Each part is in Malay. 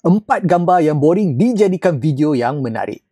4 gambar yang boring dijadikan video yang menarik.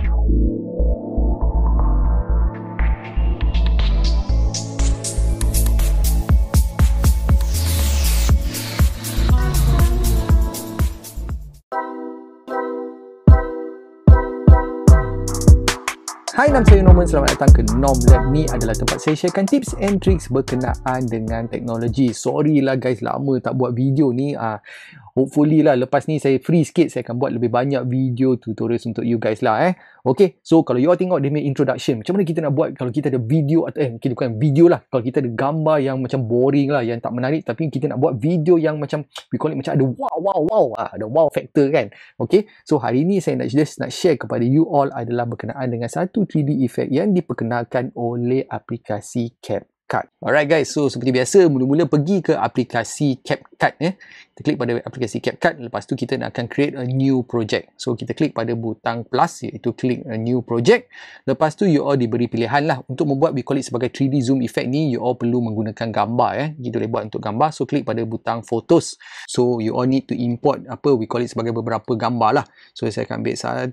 Hai, nama saya Norman. Selamat datang ke Norm Lab. Ni adalah tempat saya sharekan tips and tricks berkenaan dengan teknologi. Sorry lah guys, lama tak buat video ni. Hopefully lah lepas ni saya free sikit, saya akan buat lebih banyak video tutorials untuk you guys lah Okay, so kalau you all tengok dia punya introduction, macam mana kita nak buat kalau kita ada video atau kita bukan video lah, kalau kita ada gambar yang macam boring lah, yang tak menarik, tapi kita nak buat video yang macam we call it macam ada wow, ada wow factor kan. Okay, so hari ni saya nak share kepada you all adalah berkenaan dengan satu 3D effect yang diperkenalkan oleh aplikasi CapCut. Alright guys, so seperti biasa mula-mula pergi ke aplikasi CapCut Kita klik pada aplikasi CapCut, lepas tu kita nak akan create a new project. So kita klik pada butang plus, iaitu klik a new project. Lepas tu you all diberi pilihan lah untuk membuat, we call it sebagai 3D zoom effect ni, you all perlu menggunakan gambar Kita boleh buat untuk gambar. So klik pada butang photos. So you all need to import we call it sebagai beberapa gambar lah. So saya akan ambil 1,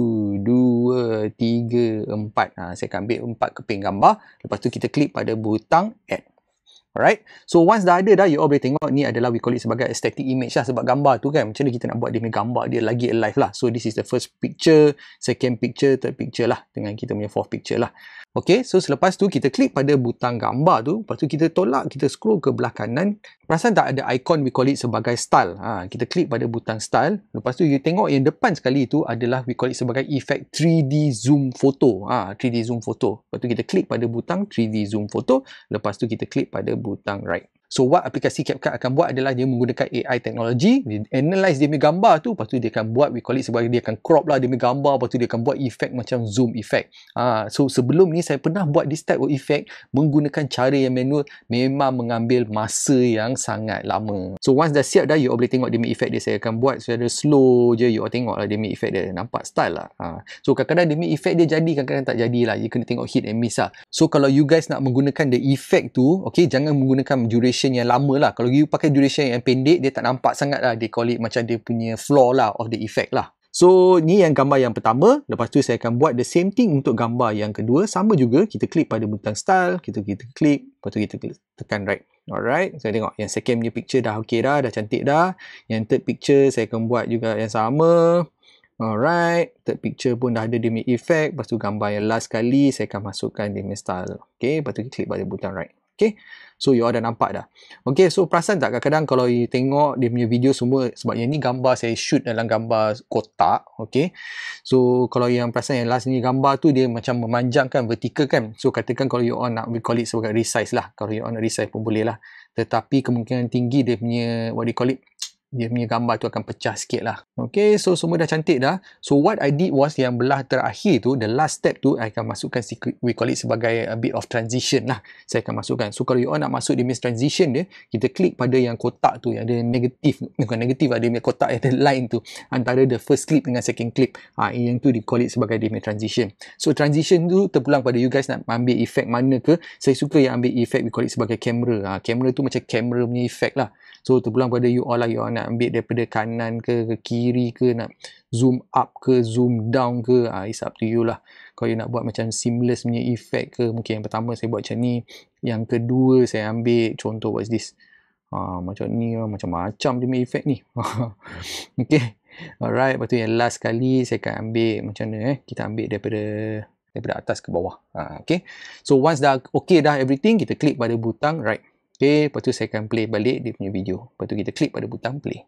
2, 3, 4. Saya akan ambil 4 keping gambar. Lepas tu kita klik pada butang add. Alright, so once dah ada dah, you all boleh tengok ni adalah we call it sebagai static image lah, sebab gambar tu kan macam mana kita nak buat dia punya gambar dia lagi alive lah. So this is the first picture, second picture, third picture lah, dengan kita punya fourth picture lah. Okay, so selepas tu kita klik pada butang gambar tu, lepas tu kita tolak, kita scroll ke belah kanan. Perasan tak ada ikon we call it sebagai style. Kita klik pada butang style. Lepas tu you tengok yang depan sekali tu adalah we call it sebagai effect 3D zoom photo. 3D zoom photo. Lepas tu kita klik pada butang 3D zoom photo. Lepas tu kita klik pada butang right. So what aplikasi CapCut akan buat adalah dia menggunakan AI teknologi, dia analyze dia punya gambar tu, lepas tu dia akan buat we call it sebagai, dia akan crop lah dia punya gambar, lepas tu dia akan buat effect macam zoom effect. So sebelum ni saya pernah buat this type of effect menggunakan cara yang manual, memang mengambil masa yang sangat lama. So once dah siap dah, you all boleh tengok dia punya effect dia. Saya akan buat secara slow je, you all tengok lah dia punya effect dia, nampak style lah. So kadang-kadang dia punya effect dia jadi, kadang-kadang tak jadi lah, you kena tengok hit and miss lah. So kalau you guys nak menggunakan the effect tu, okay, jangan menggunakan duration yang lama lah. Kalau you pakai duration yang pendek, dia tak nampak sangat lah, dia call it macam dia punya flaw lah of the effect lah. So ni yang gambar yang pertama. Lepas tu saya akan buat the same thing untuk gambar yang kedua. Sama juga, kita klik pada butang style, kita klik, lepas tu kita tekan right. Alright, saya tengok yang second punya picture dah okay dah cantik dah. Yang third picture saya akan buat juga yang sama. Alright, third picture pun dah ada dia punya effect. Lepas tu gambar yang last kali saya akan masukkan dia punya style. Okay, lepas tu klik pada butang right. Okay, so you all dah nampak dah. Okay, so perasan tak kadang-kadang kalau you tengok dia punya video semua, sebab yang ni gambar saya shoot dalam gambar kotak. Okay, so kalau yang perasan yang last ni gambar tu dia macam memanjangkan vertical kan. So katakan kalau you all nak, we call it sebagai resize lah, kalau you all nak resize pun boleh lah, tetapi kemungkinan tinggi dia punya what do you call it, dia punya gambar tu akan pecah sikit lah. Okay, so semua dah cantik dah. So what I did was, yang belah terakhir tu, the last step tu, I akan masukkan, we call it sebagai a bit of transition lah. Saya akan masukkan. So kalau you all nak masuk dia punya transition dia, kita klik pada yang kotak tu, yang ada negatif, bukan negatif lah, dia punya kotak yang ada line tu, antara the first clip dengan second clip. Yang tu di call it sebagai dia punya transition. So transition tu terpulang pada you guys nak ambil effect mana ke. Saya suka yang ambil effect we call it sebagai kamera. Kamera tu macam kamera punya effect lah. So terpulang pada you all lah, you all nak ambil daripada kanan ke kiri ke, nak zoom up ke zoom down ke, it's up to you lah. Kalau you nak buat macam seamless punya effect ke, mungkin yang pertama saya buat macam ni, yang kedua saya ambil contoh what's this, macam ni, macam-macam dia punya effect ni. Okay, alright, lepas tu yang last kali saya akan ambil macam mana kita ambil daripada atas ke bawah. Okay, so once dah okay dah everything, kita klik pada butang right. Okay, lepas tu saya akan play balik dia punya video. Lepas tu kita klik pada butang play.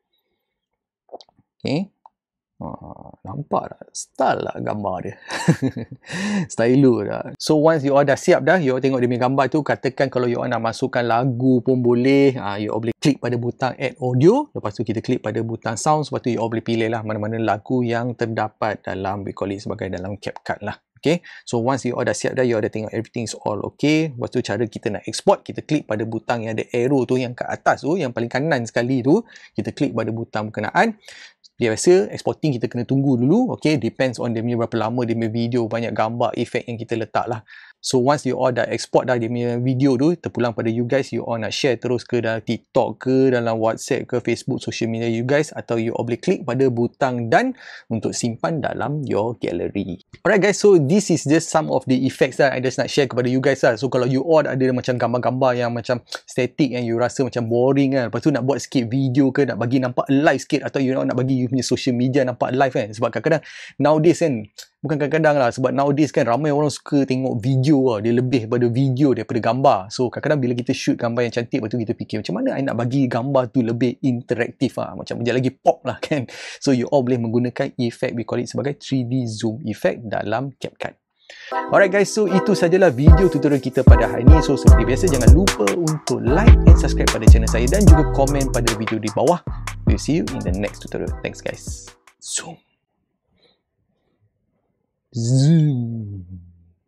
Okay. Nampak tak? Style lah gambar dia. Stylo dah. So once you all dah siap dah, you all tengok dia punya gambar tu, katakan kalau you all nak masukkan lagu pun boleh. You all boleh klik pada butang add audio. Lepas tu kita klik pada butang sound. Lepas tu you all boleh pilih lah mana-mana lagu yang terdapat dalam, we call it sebagai dalam CapCut lah. Okay, so once you all dah siap dah, you all dah tengok everything is all okay. Lepas tu cara kita nak export, kita klik pada butang yang ada arrow tu, yang kat atas tu, yang paling kanan sekali tu, kita klik pada butang berkenaan. Biasa exporting kita kena tunggu dulu. Okay, depends on dia punya berapa lama dia punya video, banyak gambar, efek yang kita letak lah. So once you all dah export dah dia punya video tu, terpulang pada you guys, you all nak share terus ke dalam TikTok ke, dalam WhatsApp ke, Facebook, social media you guys, atau you all boleh klik pada butang dan untuk simpan dalam your gallery. Alright guys, so this is just some of the effects lah I just nak share kepada you guys lah. So kalau you all ada macam gambar-gambar yang macam static yang you rasa macam boring kan, lepas tu nak buat sikit video ke, nak bagi nampak alive sikit, atau you know, nak bagi you punya social media nampak alive kan. Sebab kadang-kadang nowadays kan, bukan kadang-kadang lah, sebab nowadays kan ramai orang suka tengok video lah, dia lebih pada video daripada gambar. So kadang-kadang bila kita shoot gambar yang cantik, lepas tu kita fikir macam mana I nak bagi gambar tu lebih interaktif lah, macam dia lagi pop lah kan. So you all boleh menggunakan effect, we call it sebagai 3D zoom effect dalam CapCut. Alright guys, so itu sajalah video tutorial kita pada hari ini. So seperti biasa, jangan lupa untuk like and subscribe pada channel saya dan juga komen pada video di bawah. We'll see you in the next tutorial. Thanks guys. Zoom.